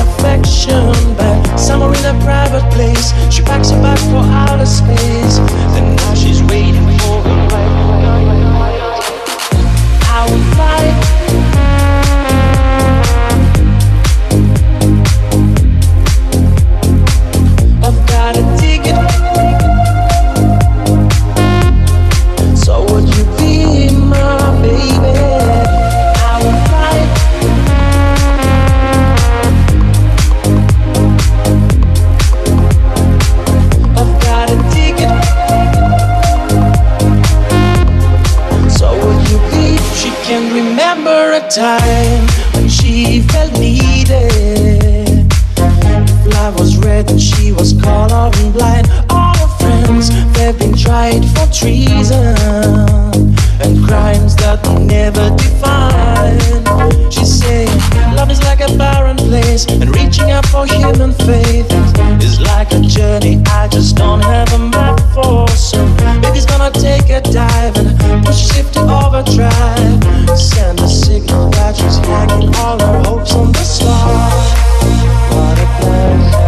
affection back somewhere in a private place. She packs her bag for outer space, and now she's waiting for the right. I will fly. I've got a ticket. So would you be my baby? I will fly. I've got a ticket. So would you be? She can remember a time when she felt needed. If life was red and she was colorblind blind. All her friends, they've been tried for treason and crimes that were never defined. She's saying love is like a barren place, and reaching out for human faith is like a journey I just don't have a map for. So baby's gonna take a dive and push shift to overdrive. Send a signal that she's hanging all her hopes on the star. What a pleasure.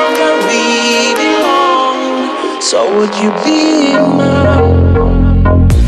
So would you be my